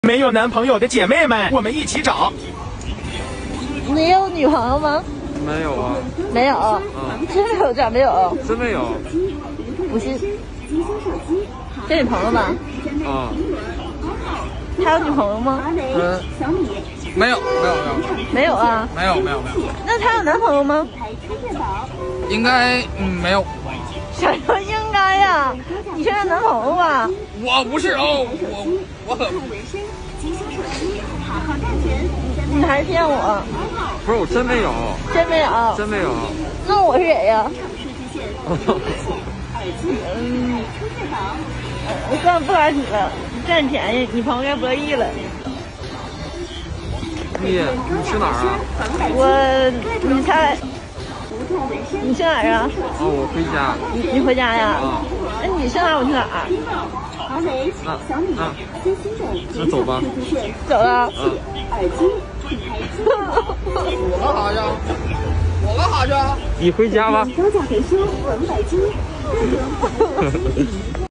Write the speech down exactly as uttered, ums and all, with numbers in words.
没有男朋友的姐妹们，我们一起找。 你有女朋友吗？ 没有啊。 没有。嗯。真没有，假没有？ 真没有。 不信。这女朋友吧？ 啊。 他有女朋友吗？ 嗯。没有，没有，没有。 没有啊？ 没有，没有，没有。 那他有男朋友吗？ 应该嗯没有。 啥叫应该呀？你是他男朋友吧？ 我不是哦，我我很。 你还骗我？ 不是，我真没有。 真没有？ 真没有。 那我是谁呀？嗯，我算了，不管你了，你占便宜，你朋友该不乐意了。 你你去哪儿啊？ 我，你猜，你去哪儿啊？ 哦，我回家。 你你回家呀？ 啊。 那你去哪儿？我去哪儿？ 那那那走吧。 走了。 嗯。我干啥去？我干啥去？你回家吧。